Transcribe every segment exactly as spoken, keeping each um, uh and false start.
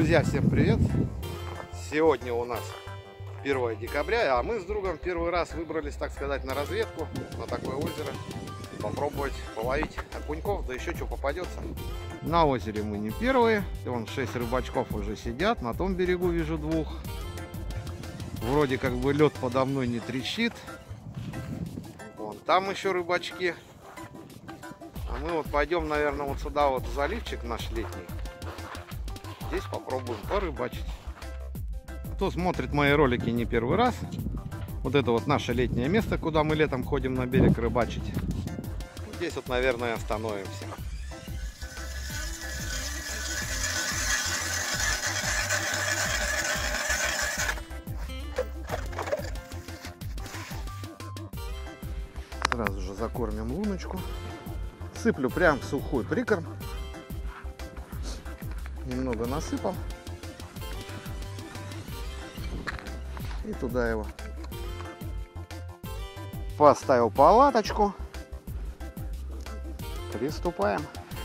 Друзья, всем привет! Сегодня у нас первое декабря, а мы с другом первый раз выбрались, так сказать, на разведку, на такое озеро. Попробовать половить окуньков, да еще что попадется. На озере мы не первые, вон шесть рыбачков уже сидят, на том берегу вижу двух. Вроде как бы лед подо мной не трещит. Вон там еще рыбачки. А мы вот пойдем, наверное, вот сюда вот заливчик наш летний. Здесь попробуем порыбачить. Кто смотрит мои ролики не первый раз, вот это вот наше летнее место, куда мы летом ходим на берег рыбачить. Здесь вот, наверное, остановимся. Сразу же закормим луночку. Сыплю прям сухой прикорм. Немного насыпал. И туда его. Поставил палаточку. Приступаем.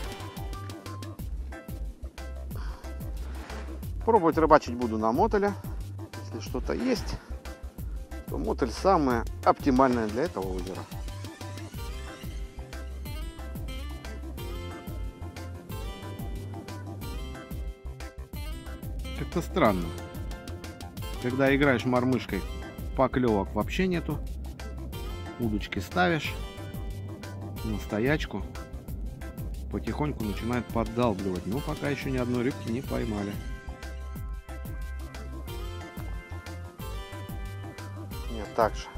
Пробовать рыбачить буду на мотеле. Если что-то есть, то мотель самое оптимальное для этого озера. Как-то странно. Когда играешь мормышкой, поклевок вообще нету. Удочки ставишь на стоячку, потихоньку начинает поддалбливать. Но пока еще ни одной рыбки не поймали. Нет, так же.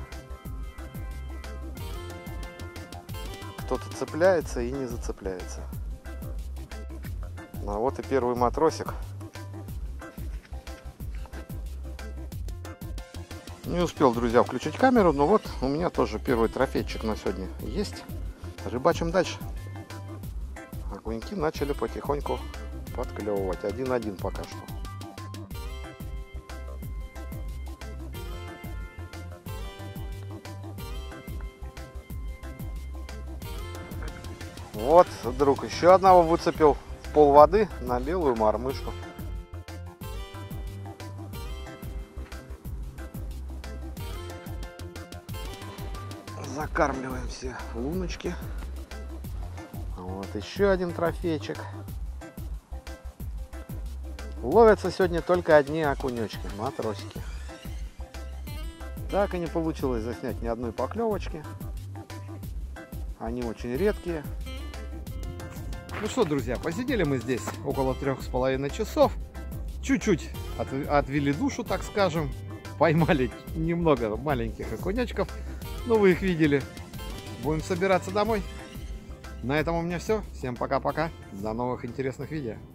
Кто-то цепляется и не зацепляется. А вот и первый матросик. Не успел, друзья, включить камеру, но вот у меня тоже первый трофейчик на сегодня есть. Рыбачим дальше. Окуньки начали потихоньку подклевывать. Один-один пока что. Вот, друг, еще одного выцепил в пол воды на белую мормышку. Закармливаем все луночки. Вот еще один трофейчик. Ловятся сегодня только одни окунечки, матросики. Так и не получилось заснять ни одной поклевочки. Они очень редкие. Ну что, друзья, посидели мы здесь около трех с половиной часов. Чуть-чуть от, отвели душу, так скажем. Поймали немного маленьких окунечков. Ну, вы их видели. Будем собираться домой. На этом у меня все. Всем пока-пока. До новых интересных видео.